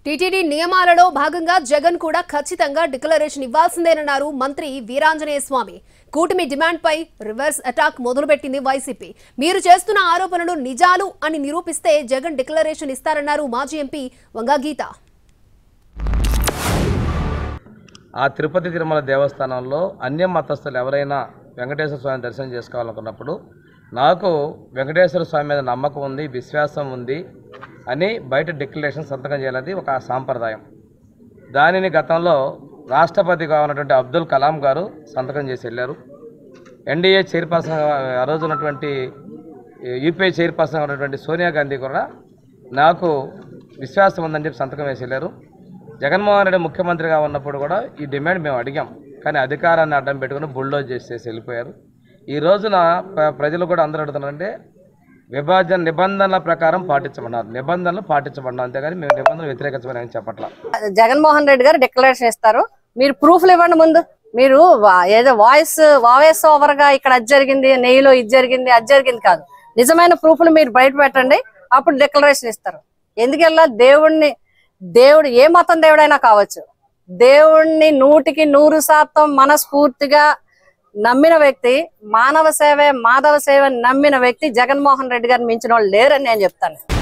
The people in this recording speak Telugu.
టీటీడీ నియమాలలో భాగంగా జగన్ కూడా ఖచ్చితంగా డిక్లరేషన్ ఇవ్వాల్సిందేనన్నారు మంత్రి వీరాంజనేయ స్వామి. కూటమి డిమాండ్ పై రివర్స్ అటాక్ మొదలుపెట్టింది వైసీపీ. మీరు చేస్తున్న ఆరోపణలు నిజాలు అని నిరూపిస్తే జగన్ డిక్లరేషన్ ఇస్తారన్నారు మాజీ ఎంపీ వంగా గీత. ఆ తిరుపతి తిరుమల దేవస్థానంలో అన్య మతస్థులు ఎవరైనా వెంకటేశ్వర స్వామి దర్శనం చేసుకోవాలనుకున్నప్పుడు నాకు వెంకటేశ్వర స్వామి మీద నమ్మకం ఉంది, విశ్వాసం ఉంది అని బయట డిక్లరేషన్ సంతకం చేయాలది ఒక సాంప్రదాయం. దానిని గతంలో రాష్ట్రపతిగా ఉన్నటువంటి అబ్దుల్ కలాం గారు సంతకం చేసి వెళ్ళారు. ఎన్డీఏ చైర్పర్సన్ ఆ రోజు ఉన్నటువంటి యూపీఐ చైర్పర్సన్ ఉన్నటువంటి సోనియా గాంధీ కూడా నాకు విశ్వాసం ఉందని చెప్పి సంతకం వేసి వెళ్ళారు. జగన్మోహన్ రెడ్డి ముఖ్యమంత్రిగా ఉన్నప్పుడు కూడా ఈ డిమాండ్ మేము అడిగాం, కానీ అధికారాన్ని అడ్డం పెట్టుకుని బుల్డోజ్ చేసేసి వెళ్ళిపోయారు. ఈ రోజున ప్రజలు కూడా అందరూ అడుగుతున్నారంటే విభజన నిబంధనల ప్రకారం పాటించమన్నారు, నిబంధనలు పాటించబడినారు, అంతేగాని మేము నిబంధనలు వ్యతిరేకించమని చెప్పట్లా. జగన్మోహన్ రెడ్డి గారు డిక్లరేషన్ ఇస్తారు, మీరు ప్రూఫ్లు ఇవ్వండి. ముందు మీరు ఏదో వాయిస్ ఓవర్ గా ఇక్కడ అది జరిగింది, నెయ్యిలో ఇది జరిగింది అది జరిగింది కాదు, నిజమైన ప్రూఫ్లు మీరు బయట పెట్టండి, అప్పుడు డిక్లరేషన్ ఇస్తారు. ఎందుకెళ్ళా దేవుడు ఏ మతం దేవుడైనా కావచ్చు, దేవుణ్ణి 100% మనస్ఫూర్తిగా నమ్మిన వ్యక్తి, మానవ సేవే మాధవ సేవ నమ్మిన వ్యక్తి జగన్మోహన్ రెడ్డి గారిని మించిన వాళ్ళు లేరని నేను చెప్తాను.